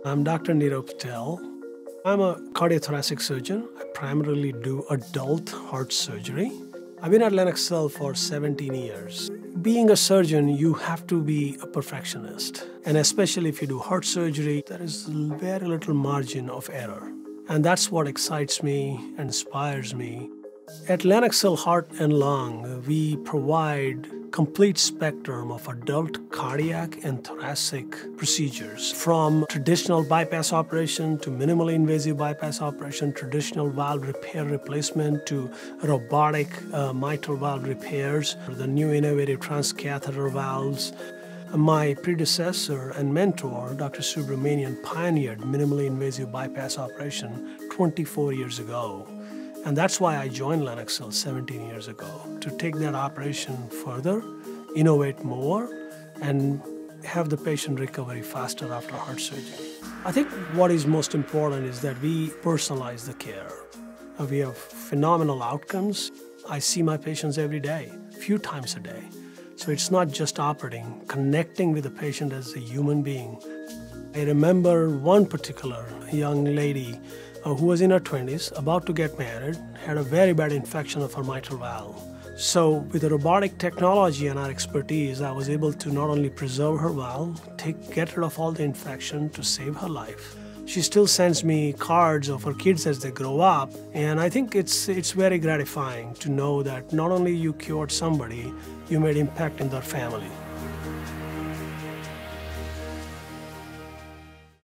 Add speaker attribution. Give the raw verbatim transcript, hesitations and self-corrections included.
Speaker 1: I'm Doctor Nirav Patel. I'm a cardiothoracic surgeon. I primarily do adult heart surgery. I've been at Lenox Hill for seventeen years. Being a surgeon, you have to be a perfectionist. And especially if you do heart surgery, there is very little margin of error. And that's what excites me and inspires me. At Lenox Hill Heart and Lung, we provide complete spectrum of adult cardiac and thoracic procedures, from traditional bypass operation to minimally invasive bypass operation, traditional valve repair replacement to robotic uh, mitral valve repairs, the new innovative transcatheter valves. My predecessor and mentor, Doctor Subramanian, pioneered minimally invasive bypass operation twenty-four years ago. And that's why I joined Lenox Hill seventeen years ago, to take that operation further, innovate more, and have the patient recovery faster after heart surgery. I think what is most important is that we personalize the care. Uh, We have phenomenal outcomes. I see my patients every day, a few times a day. So it's not just operating, connecting with the patient as a human being. I remember one particular young lady uh, who was in her twenties, about to get married, had a very bad infection of her mitral valve. So with the robotic technology and our expertise, I was able to not only preserve her valve, take, get rid of all the infection to save her life. She still sends me cards of her kids as they grow up, and I think it's, it's very gratifying to know that not only you cured somebody, you made impact in their family.